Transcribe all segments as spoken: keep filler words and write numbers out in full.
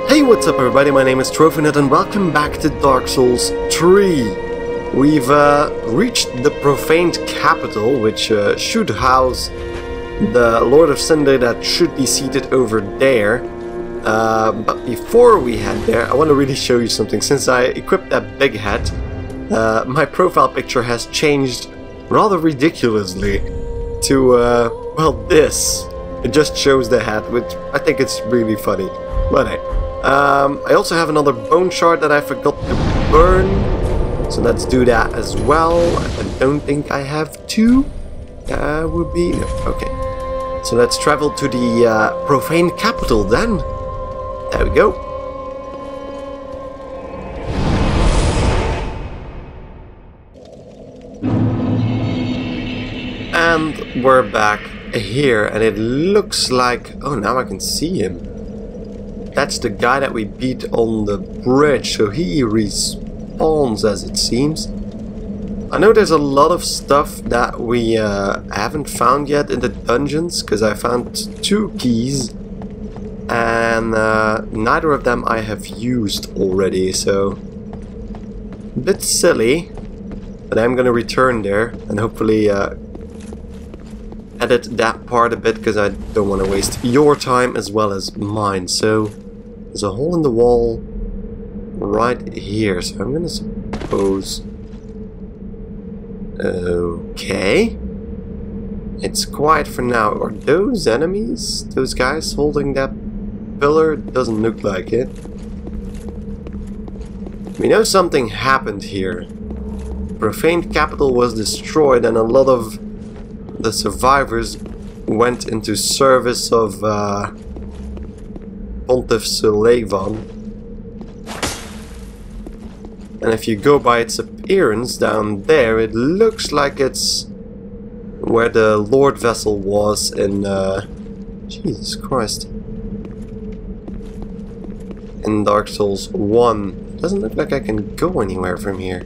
Hey, what's up everybody, my name is Trophynet and welcome back to Dark Souls three. We've uh, reached the Profaned Capital, which uh, should house the Lord of Cinder that should be seated over there. Uh, but before we head there, I want to really show you something. Since I equipped that big hat, uh, my profile picture has changed rather ridiculously to, uh, well, this. It just shows the hat, which I think it's really funny. But hey. Um, I also have another bone shard that I forgot to burn, so let's do that as well. I don't think I have two. That uh, would be... no, okay. So let's travel to the uh, Profaned Capital then. There we go. And we're back here, and it looks like... oh, now I can see him. That's the guy that we beat on the bridge, so he respawns as it seems. I know there's a lot of stuff that we uh, haven't found yet in the dungeons, because I found two keys and uh, neither of them I have used already, so a bit silly, but I'm gonna return there and hopefully uh, edit that part a bit, because I don't want to waste your time as well as mine. So there's a hole in the wall right here, so I'm gonna suppose... okay, it's quiet for now. Are those enemies? Those guys holding that pillar? Doesn't look like it. We know something happened here. Profaned Capital was destroyed and a lot of the survivors went into service of uh, Pontiff Suleiman. And if you go by its appearance down there, it looks like it's where the Lord Vessel was in uh, Jesus Christ, in Dark Souls one. Doesn't look like I can go anywhere from here.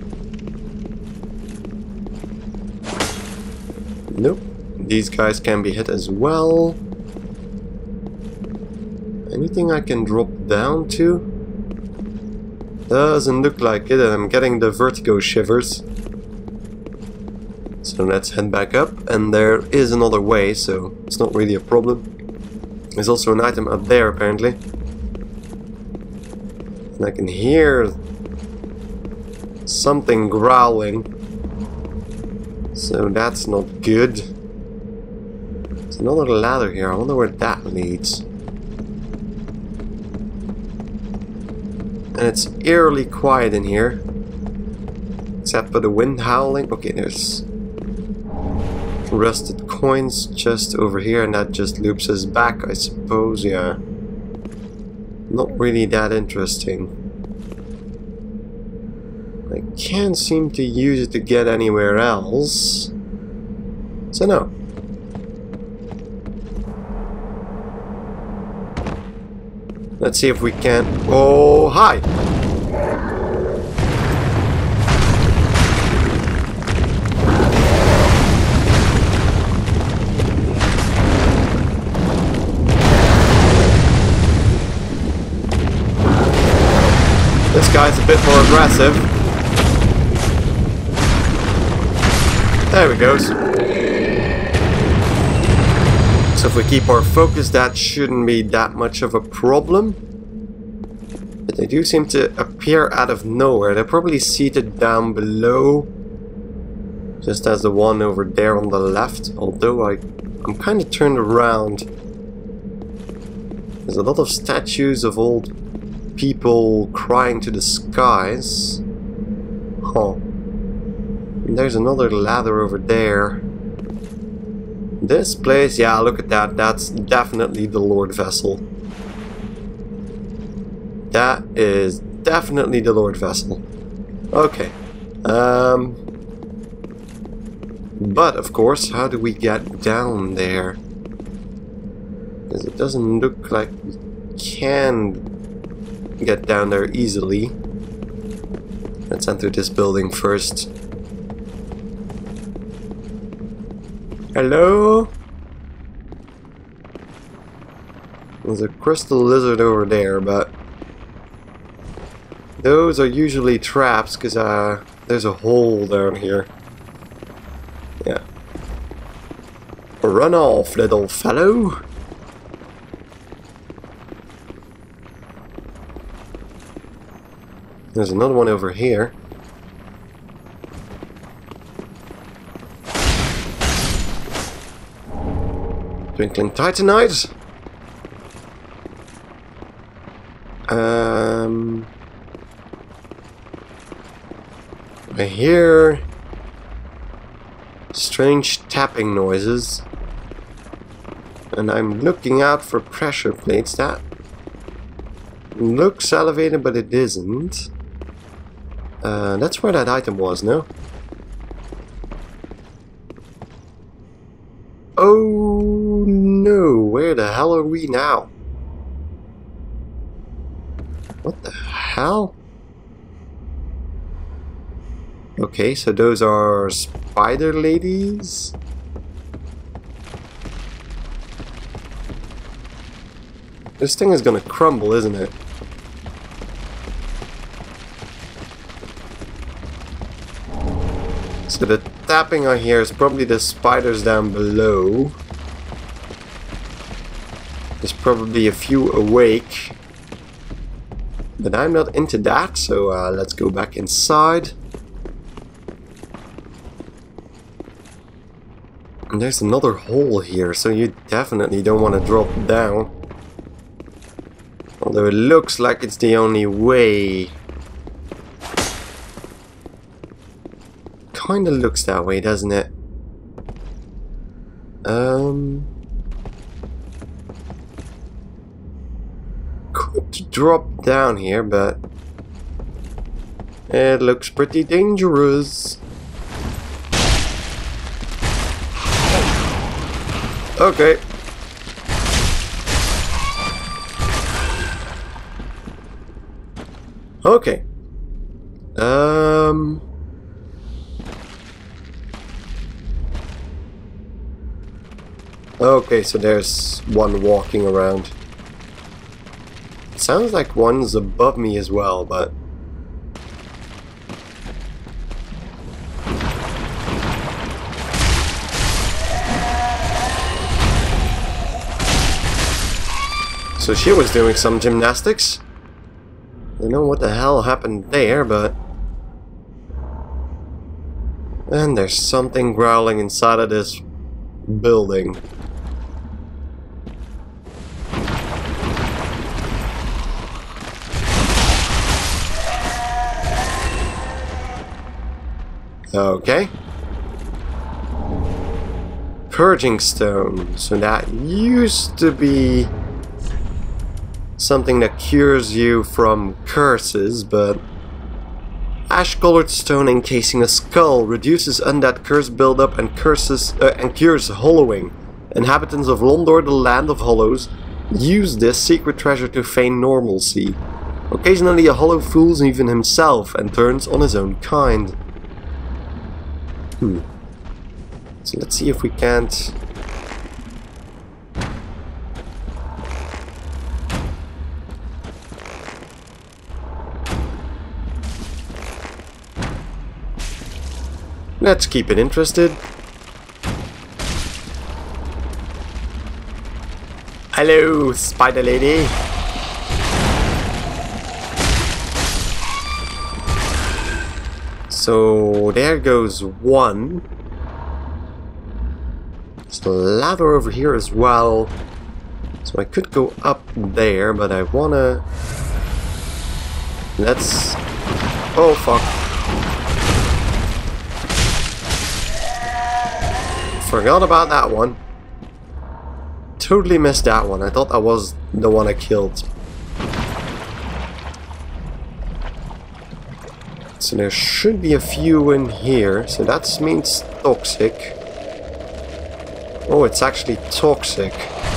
Nope. These guys can be hit as well. Anything I can drop down to? Doesn't look like it, and I'm getting the vertigo shivers. So let's head back up, and there is another way, so it's not really a problem. There's also an item up there apparently. And I can hear something growling. So that's not good. There's another ladder here. I wonder where that leads. And it's eerily quiet in here. Except for the wind howling. Okay, there's rusted coins just over here, and that just loops us back, I suppose. Yeah. Not really that interesting. I can't seem to use it to get anywhere else. So no. Let's see if we can... oh, hi! This guy's a bit more aggressive. There we go. So if we keep our focus, that shouldn't be that much of a problem. But they do seem to appear out of nowhere. They're probably seated down below, just as the one over there on the left. Although I, I'm kind of turned around. There's a lot of statues of old people crying to the skies. Huh. And there's another ladder over there. This place, yeah, look at that. That's definitely the Lord Vessel. That is definitely the Lord Vessel. Okay. Um. But, of course, how do we get down there? Because it doesn't look like we can get down there easily. Let's enter this building first. Hello? There's a crystal lizard over there, but Those are usually traps, because uh, there's a hole down here. Yeah. Run off, little fellow. There's another one over here. Twinkling Titanite. Um, I hear strange tapping noises, and I'm looking out for pressure plates. That looks elevated, but it isn't. Uh, that's where that item was, no? Oh no, where the hell are we now? What the hell? Okay, so those are spider ladies? This thing is gonna crumble, isn't it? So the tapping I hear is probably the spiders down below. There's probably a few awake. But I'm not into that, so uh, let's go back inside. And there's another hole here, so you definitely don't want to drop down. Although it looks like it's the only way. Kinda looks that way, doesn't it? Um... Could drop down here, but it looks pretty dangerous. Okay. Okay. Um... Okay, so there's one walking around. It sounds like one's above me as well, but... So she was doing some gymnastics. I don't know what the hell happened there, but... And there's something growling inside of this building. Okay. Purging stone. So that used to be something that cures you from curses, but ash-colored stone encasing a skull reduces undead curse buildup and curses uh, and cures hollowing. Inhabitants of Londor, the land of hollows, use this secret treasure to feign normalcy. Occasionally a hollow fools even himself and turns on his own kind. Hmm. So let's see if we can't... Let's keep it interested. Hello, spider lady. So there goes one. There's a ladder over here as well. So I could go up there, but I wanna... Let's... Oh fuck. Forgot about that one. Totally missed that one. I thought that was the one I killed. So there should be a few in here. So that means toxic. Oh, it's actually toxic.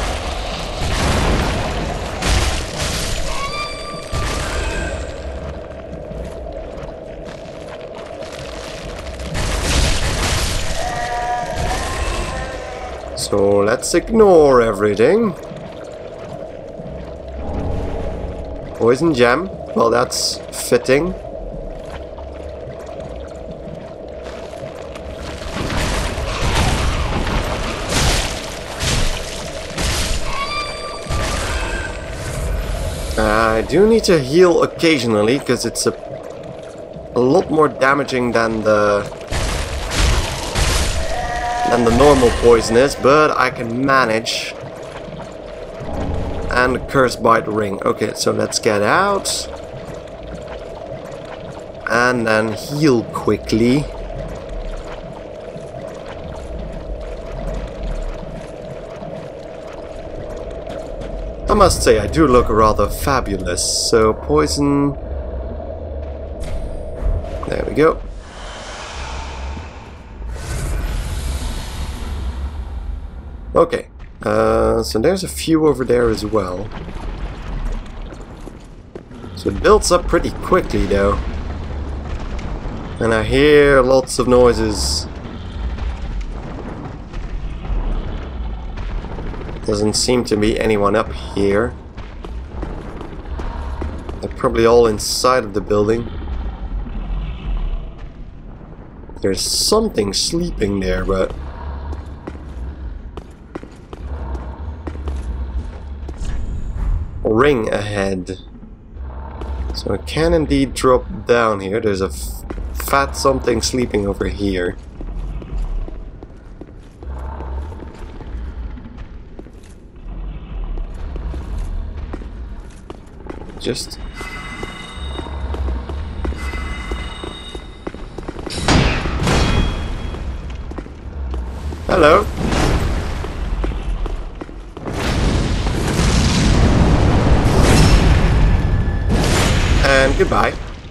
So let's ignore everything. Poison gem. Well, that's fitting. I do need to heal occasionally, because it's a, a lot more damaging than the than the normal poison is, but I can manage. And the Curse Bite Ring. Okay, so let's get out. And then heal quickly. I must say, I do look rather fabulous. So, poison. There we go. Okay. Uh, so there's a few over there as well. So it builds up pretty quickly though. And I hear lots of noises. Doesn't seem to be anyone up here. They're probably all inside of the building. There's something sleeping there, but... ring ahead. So it can indeed drop down here. There's a f fat something sleeping over here. Just... hello. And goodbye.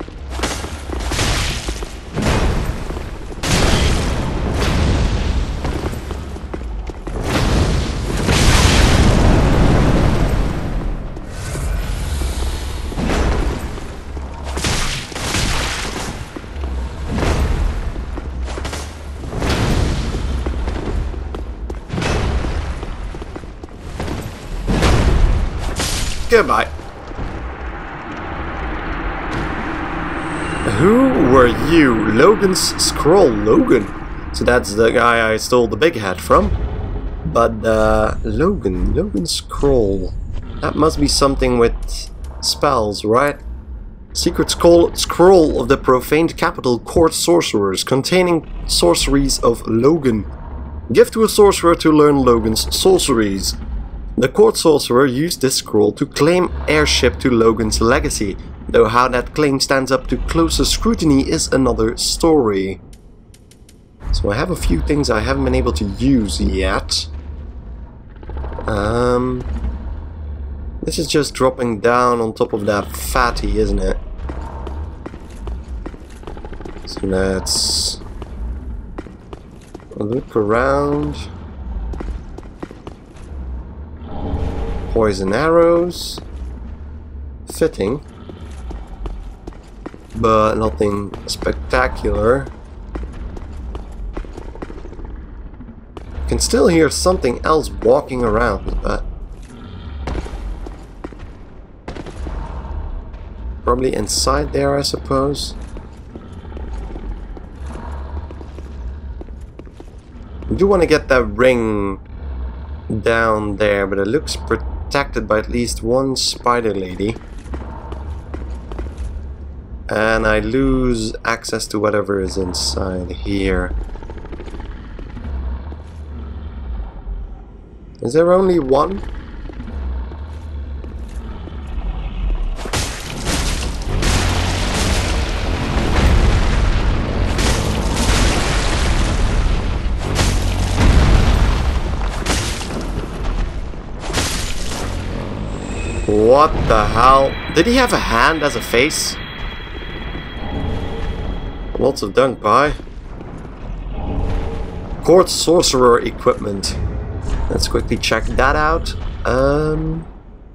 Goodbye. Who were you? Logan's Scroll. Logan. So that's the guy I stole the big hat from. But uh, Logan. Logan Scroll. That must be something with spells, right? Secret scroll, scroll of the profaned capital court sorcerers containing sorceries of Logan. Give to a sorcerer to learn Logan's sorceries. The court sorcerer used this scroll to claim heirship to Logan's legacy, though how that claim stands up to closer scrutiny is another story. So I have a few things I haven't been able to use yet. Um, this is just dropping down on top of that fatty, isn't it? So let's look around. Poison arrows. Fitting. But nothing spectacular. You can still hear something else walking around, but probably inside there, I suppose. I do want to get that ring down there, but it looks protected by at least one spider lady. And I lose access to whatever is inside here. Is there only one? What the hell? Did he have a hand as a face? Lots of dunk pie. Court sorcerer equipment. Let's quickly check that out. Um,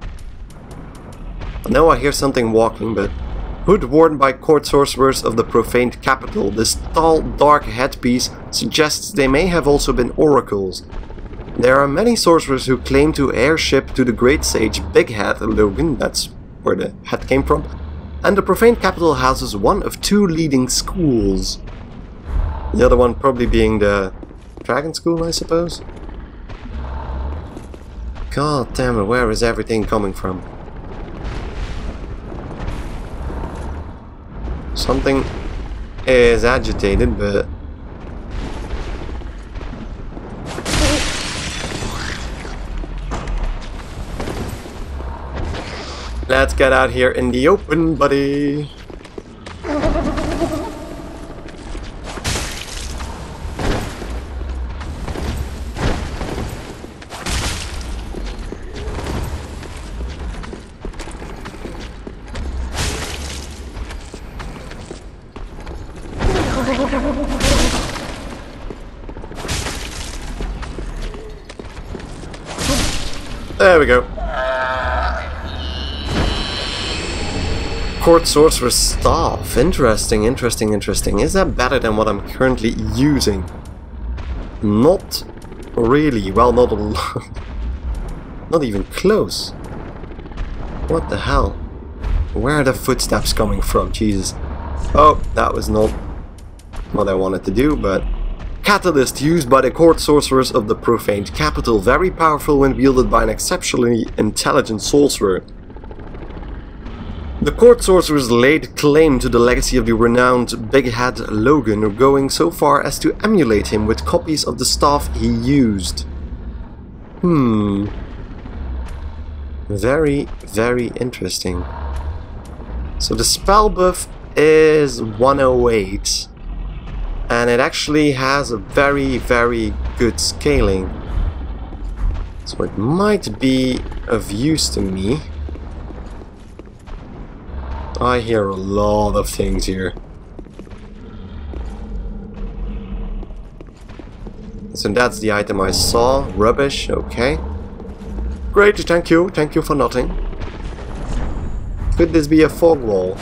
I know I hear something walking, but hood worn by court sorcerers of the profaned capital. This tall, dark headpiece suggests they may have also been oracles. There are many sorcerers who claim to heirship to the great sage Big Hat Logan, that's where the hat came from, and the profaned capital houses one of two leading schools. The other one probably being the Dragon School, I suppose? God damn it, where is everything coming from? Something is agitated, but... let's get out here in the open, buddy! There we go. Court Sorcerer's Staff. Interesting, interesting, interesting. Is that better than what I'm currently using? Not really. Well, not a lot. Not even close. What the hell? Where are the footsteps coming from? Jesus. Oh, that was not what I wanted to do, but... Catalyst used by the Court Sorcerers of the Profaned Capital. Very powerful when wielded by an exceptionally intelligent sorcerer. The Court Sorcerers laid claim to the legacy of the renowned Big Head Logan, going so far as to emulate him with copies of the staff he used. Hmm. Very, very interesting. So the spell buff is one oh eight. And it actually has a very, very good scaling. So it might be of use to me. I hear a lot of things here. So that's the item I saw. Rubbish, okay. Great, thank you. Thank you for nothing. Could this be a fog wall?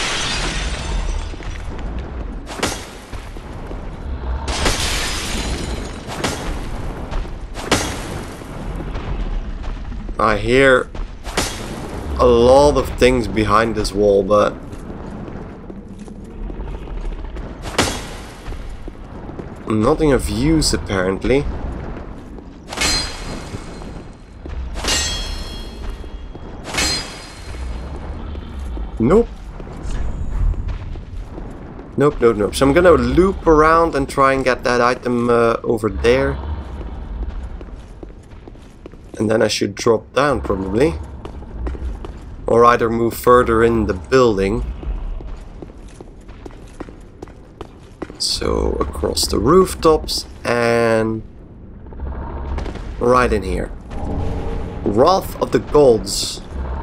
I hear a lot of things behind this wall, but nothing of use apparently. Nope. Nope, nope, nope. So I'm gonna loop around and try and get that item uh, over there. And then I should drop down probably. Or either move further in the building. So across the rooftops and right in here. Wrath of the Gods.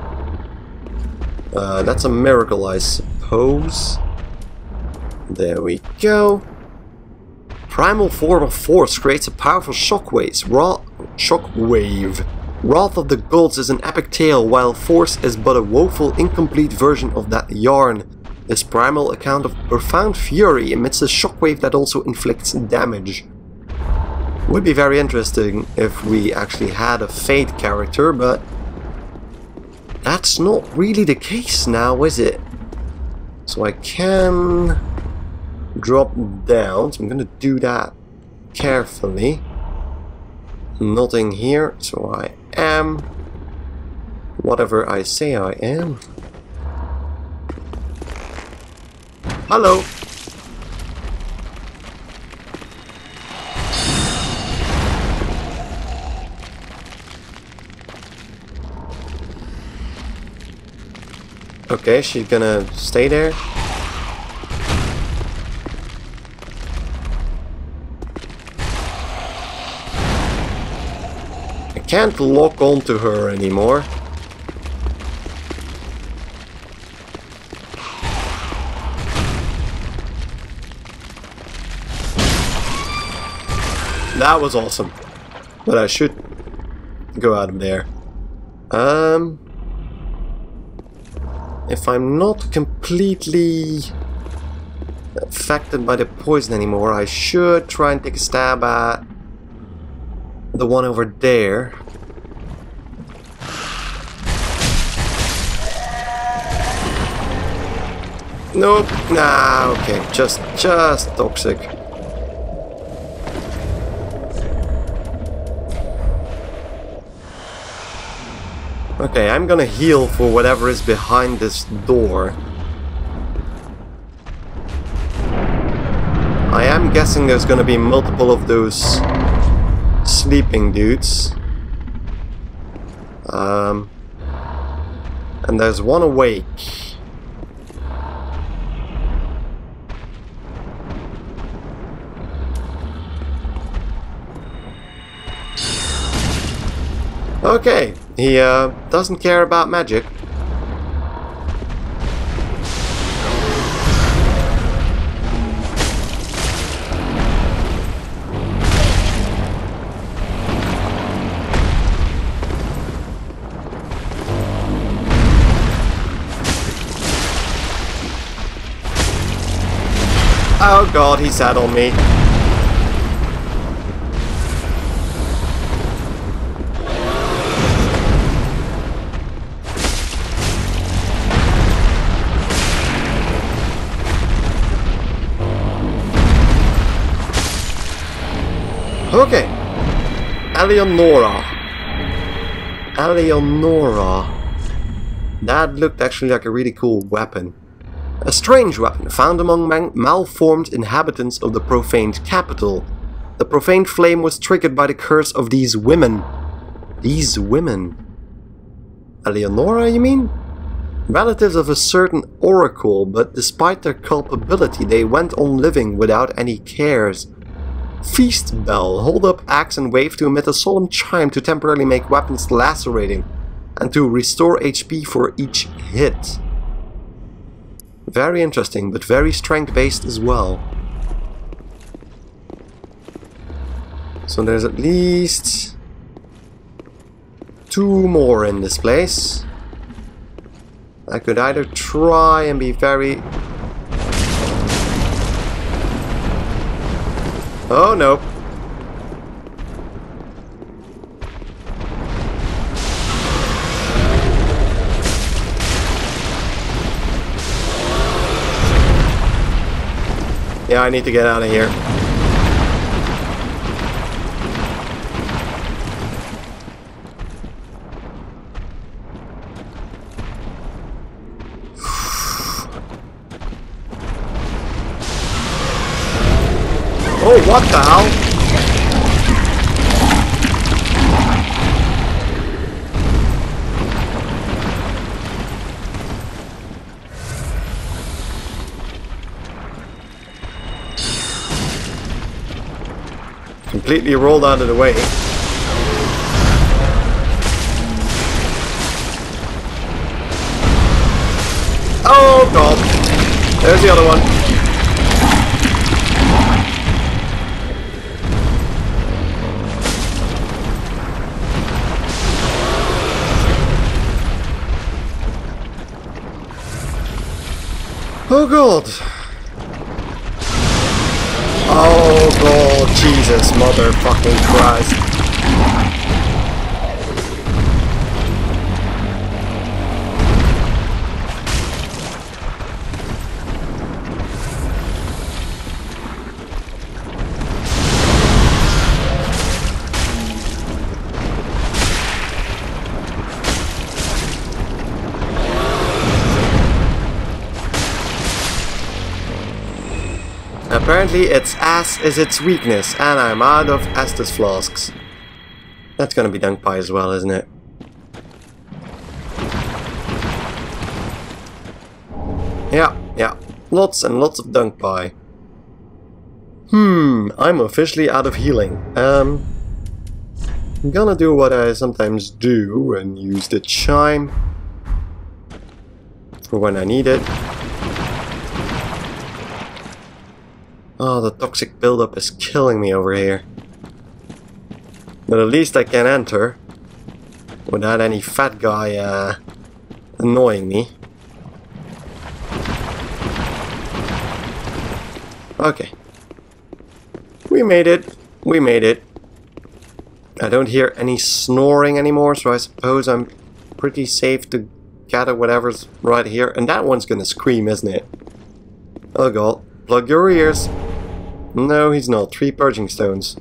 Uh, that's a miracle, I suppose. There we go. Primal form of force creates a powerful shockwave. Ra shockwave. Wrath of the Gods is an epic tale, while force is but a woeful, incomplete version of that yarn. This primal account of profound fury emits a shockwave that also inflicts damage. Would be very interesting if we actually had a Fate character, but that's not really the case now, is it? So I can drop down, so I'm gonna do that carefully. Nothing here, so I am whatever I say I am. Hello! Okay, she's gonna stay there. I can't lock onto her anymore. That was awesome. But I should go out of there. Um, if I'm not completely affected by the poison anymore, I should try and take a stab at the one over there. Nope. Nah, okay. Just, just toxic. Okay, I'm gonna heal for whatever is behind this door. I am guessing there's gonna be multiple of those sleeping dudes. Um, and there's one awake. Okay, he uh, doesn't care about magic. Oh god, he sat on me. Okay. Eleonora. Eleonora. That looked actually like a really cool weapon. A strange weapon found among malformed inhabitants of the profaned capital. The profaned flame was triggered by the curse of these women. These women? Eleonora, you mean? Relatives of a certain oracle, but despite their culpability, they went on living without any cares. Feast bell. Hold up axe and wave to emit a solemn chime to temporarily make weapons lacerating, and to restore H P for each hit. Very interesting, but very strength-based as well. So there's at least two more in this place. I could either try and be very... Oh, no. Yeah, I need to get out of here. Oh, what the hell? Completely rolled out of the way. Oh god! There's the other one. Oh god! Oh god, Jesus, motherfucking Christ. Apparently its ass is its weakness, and I'm out of Estus flasks. That's gonna be dunk pie as well, isn't it? Yeah, yeah. Lots and lots of dunk pie. Hmm, I'm officially out of healing. Um, I'm gonna do what I sometimes do and use the chime for when I need it. Oh, the toxic buildup is killing me over here. But at least I can enter without any fat guy uh, annoying me. Okay. We made it. We made it. I don't hear any snoring anymore, so I suppose I'm pretty safe to gather whatever's right here. And that one's gonna scream, isn't it? Oh god, plug your ears. No, he's not. Three purging stones.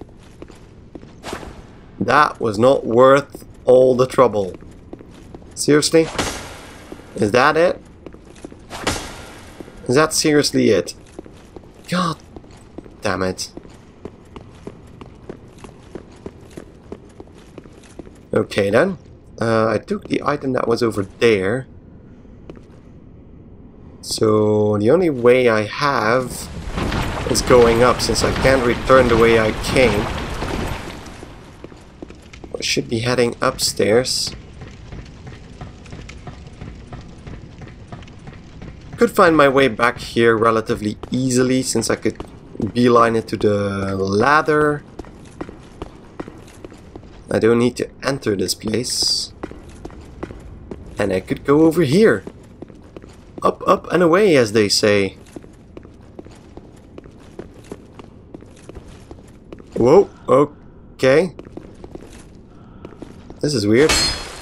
That was not worth all the trouble. Seriously? Is that it? Is that seriously it? God damn it. Okay then. Uh, I took the item that was over there. So the only way I have is going up, since I can't return the way I came. I should be heading upstairs. Could find my way back here relatively easily, since I could beeline it to the ladder. I don't need to enter this place. And I could go over here. Up, up and away, as they say. Whoa, okay. This is weird.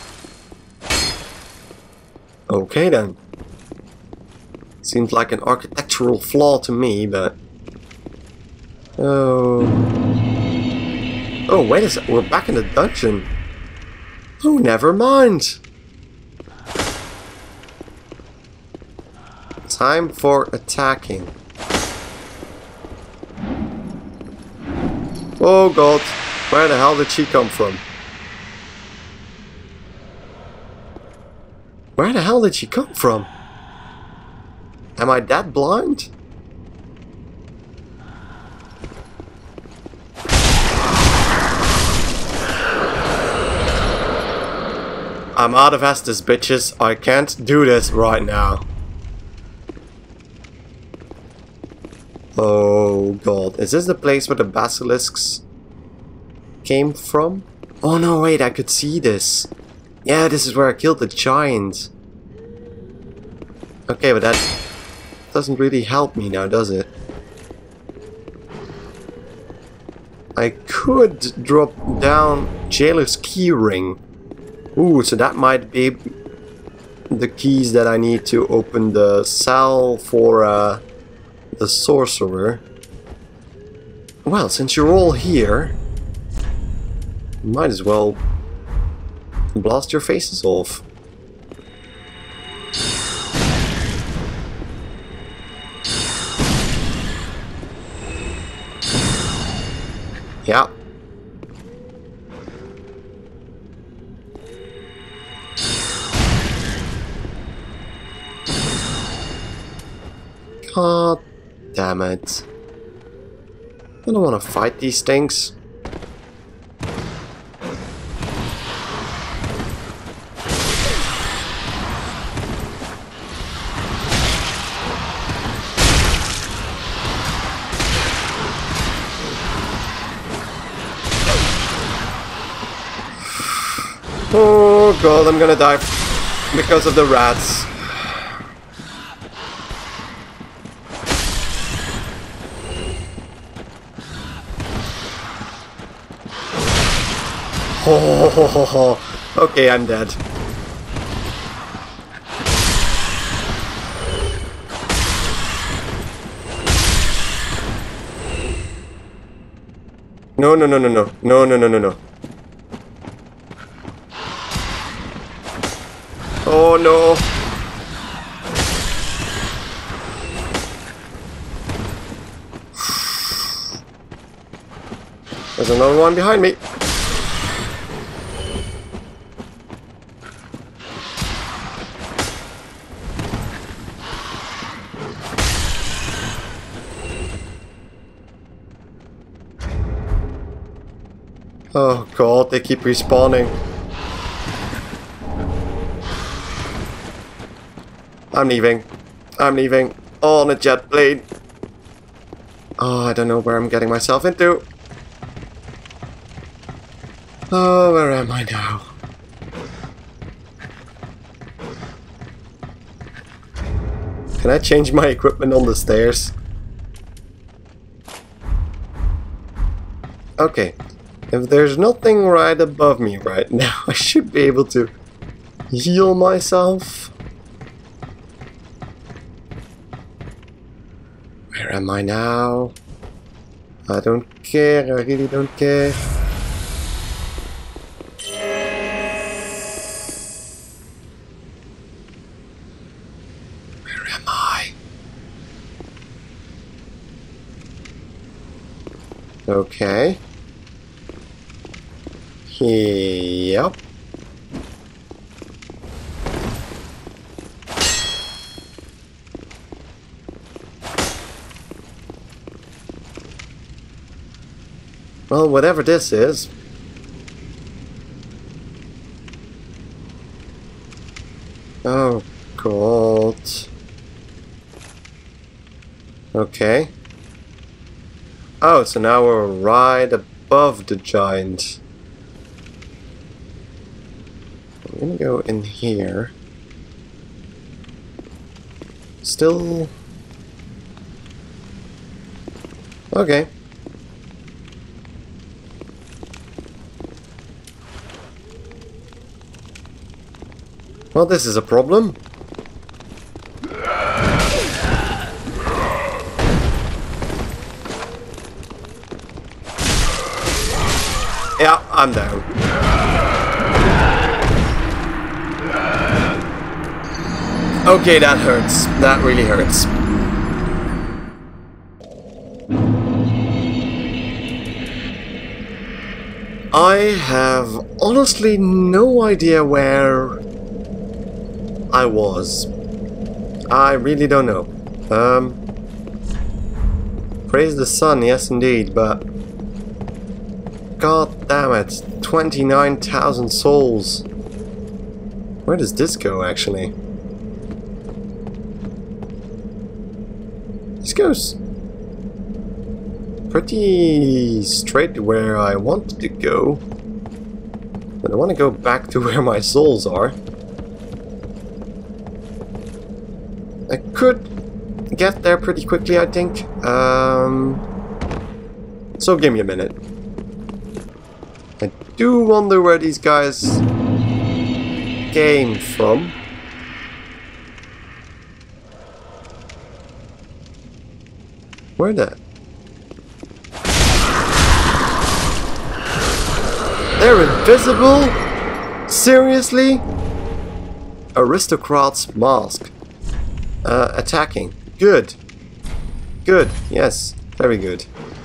Okay then. Seems like an architectural flaw to me, but... Oh... Oh, wait a sec, we're back in the dungeon. Oh, never mind. Time for attacking. Oh god, where the hell did she come from? Where the hell did she come from? Am I that blind? I'm out of Estus, bitches. I can't do this right now. Oh god, is this the place where the basilisks came from? Oh no, wait, I could see this. Yeah, this is where I killed the giant. Okay, but that doesn't really help me now, does it? I could drop down Jailer's keyring. Ooh, so that might be the keys that I need to open the cell for uh, the sorcerer. Well, since you're all here, might as well blast your faces off. Yeah. God damn it. I don't want to fight these things. Oh god, I'm gonna die because of the rats. Oh, ho, ho, ho. Okay, I'm dead. No, no, no, no, no, no, no, no, no, no. Oh no. There's another one behind me. Oh god, they keep respawning. I'm leaving. I'm leaving. On a jet plane. Oh, I don't know where I'm getting myself into. Oh, where am I now? Can I change my equipment on the stairs? Okay. If there's nothing right above me right now, I should be able to heal myself. Where am I now? I don't care, I really don't care. Where am I? Okay. Yep. Well, whatever this is. Oh, God. Okay. Oh, so now we're right above the giant. I'm gonna go in here. Still... Okay. Well, this is a problem. Yeah, I'm down. Okay, that hurts. That really hurts. I have honestly no idea where I was. I really don't know. Um, praise the sun, yes indeed, but god damn it, twenty-nine thousand souls. Where does this go actually? This goes pretty straight to where I wanted to go, but I want to go back to where my souls are. I could get there pretty quickly, I think. Um, so give me a minute. I do wonder where these guys came from. Where the... They're invisible? Seriously? Aristocrat's mask. Uh, attacking. Good. Good. Yes. Very good.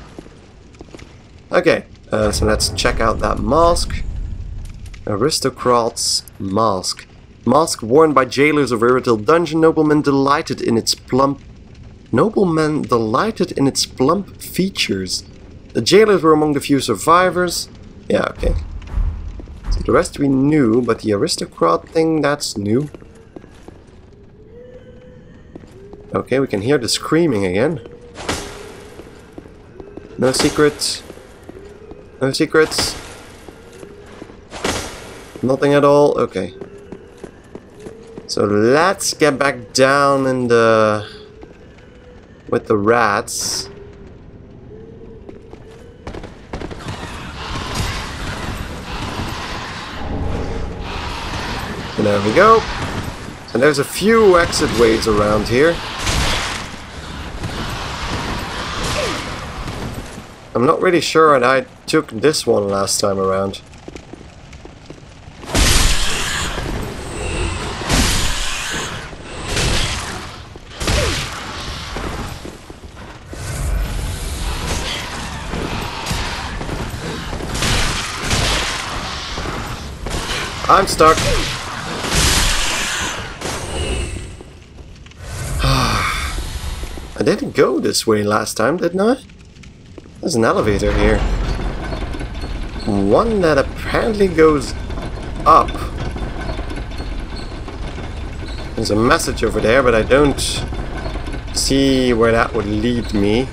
Okay. Uh, so let's check out that mask. Aristocrat's mask. Mask worn by jailers of Irithyll Dungeon. Noblemen delighted in its plump... Noblemen delighted in its plump features. The jailers were among the few survivors. Yeah, okay. So the rest we knew, but the aristocrat thing, that's new. Okay, we can hear the screaming again. No secrets. No secrets. Nothing at all. Okay. So let's get back down in the... with the rats. And there we go. And there's a few exit ways around here. I'm not really sure, and I took this one last time around. I'm stuck. I didn't go this way last time, didn't I? There's an elevator here. One that apparently goes up. There's a message over there, but I don't see where that would lead me.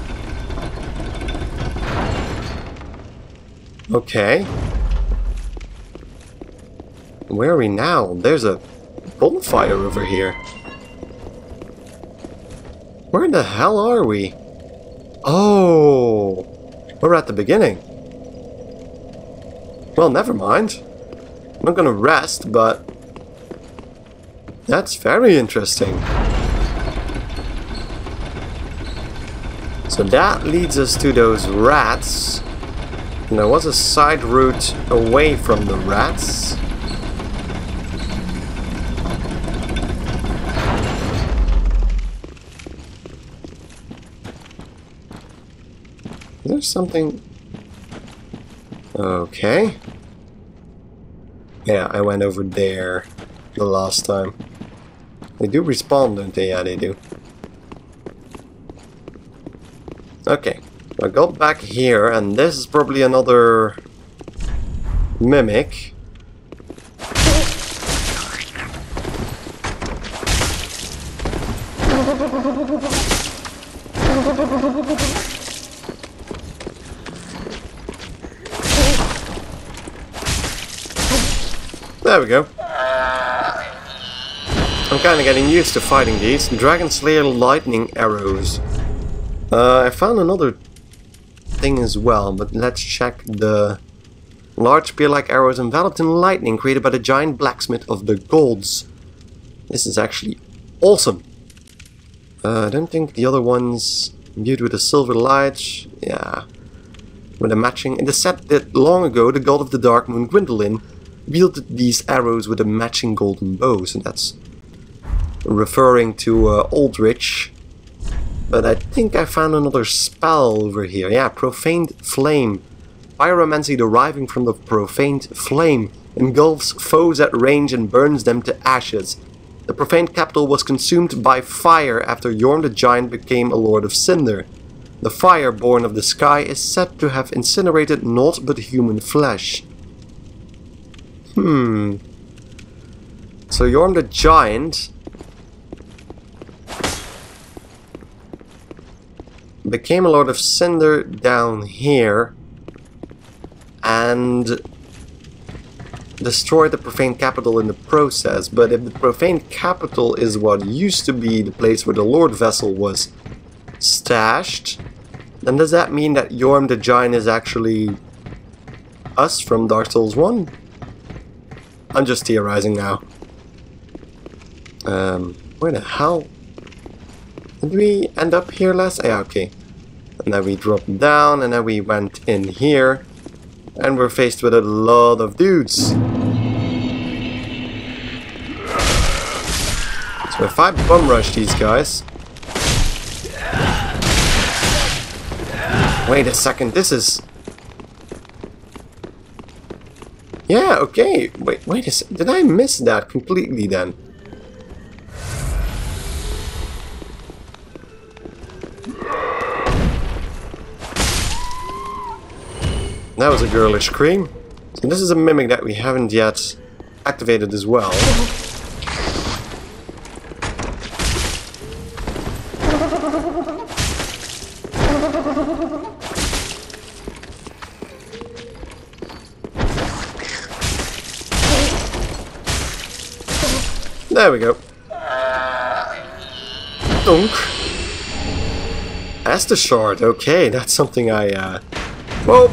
Okay. Where are we now? There's a bonfire over here. Where the hell are we? Oh, we're at the beginning. Well, never mind. I'm not gonna rest, but that's very interesting. So that leads us to those rats. And there was a side route away from the rats. Is there something? Okay. Yeah, I went over there the last time. They do respawn, don't they? Yeah, they do. Okay, I got back here, and this is probably another mimic. There we go. I'm kind of getting used to fighting these. Dragon Slayer lightning arrows. Uh, I found another thing as well, but let's check the large spear-like arrows enveloped in lightning created by the giant blacksmith of the Golds. This is actually awesome. Uh, I don't think the other ones imbued with a silver light. Yeah, with a matching. It is said that long ago the god of the dark moon Gwendolyn wielded these arrows with a matching golden bow, so that's referring to uh, Aldrich. But I think I found another spell over here. Yeah, Profaned Flame. Pyromancy deriving from the Profaned Flame engulfs foes at range and burns them to ashes. The profaned capital was consumed by fire after Yorm the Giant became a Lord of Cinder. The fire born of the sky is said to have incinerated naught but human flesh. Hmm. So Yorm the Giant became a Lord of Cinder down here and destroyed the profaned capital in the process. But if the profaned capital is what used to be the place where the Lord Vessel was stashed, then does that mean that Yorm the Giant is actually us from Dark Souls one? I'm just theorizing now. Um, where the hell did we end up here last? Yeah, okay. And then we dropped down, and then we went in here, and we're faced with a lot of dudes. So if I bum rush these guys. Wait a second, this is. Yeah, okay. Wait, wait a second. Did I miss that completely then? That was a girlish scream. So this is a mimic that we haven't yet activated as well. There we go. Dunk. That's the shard. Okay, that's something I, uh... Whoa!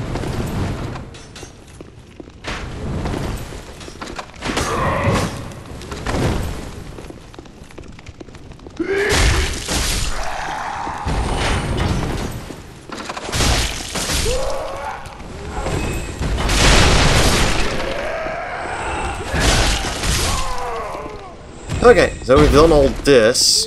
Okay, so we've done all this.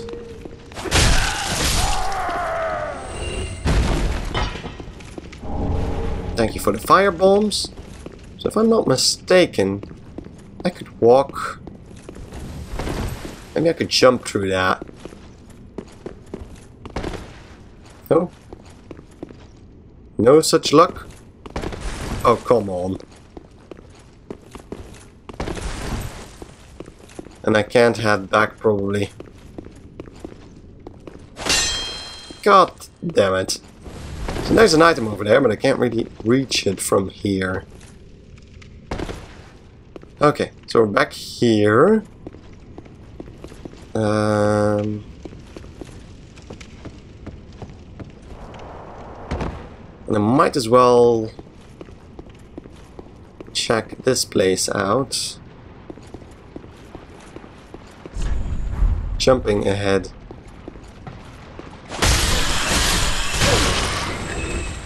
Thank you for the fire bombs. So if I'm not mistaken, I could walk. Maybe I could jump through that. No? No such luck? Oh, come on. And I can't head back, probably. God damn it. So there's an item over there, but I can't really reach it from here. Okay, so we're back here. Um... And I might as well check this place out. Jumping ahead.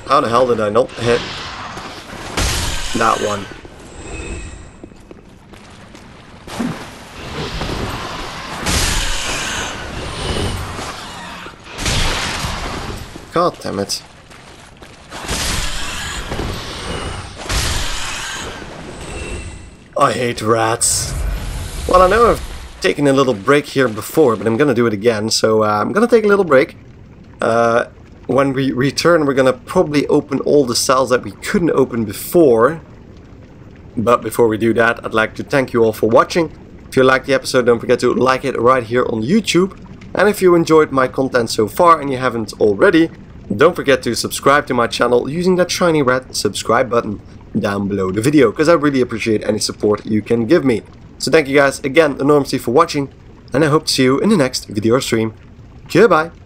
How the hell did I not hit that one? God damn it. I hate rats. Well, I know I've taken a little break here before, but I'm gonna do it again, so uh, I'm gonna take a little break. Uh, when we return, we're gonna probably open all the cells that we couldn't open before. But before we do that, I'd like to thank you all for watching. If you liked the episode, don't forget to like it right here on YouTube. And if you enjoyed my content so far and you haven't already, don't forget to subscribe to my channel using that shiny red subscribe button down below the video, because I really appreciate any support you can give me. So thank you guys again enormously for watching, and I hope to see you in the next video or stream. Goodbye!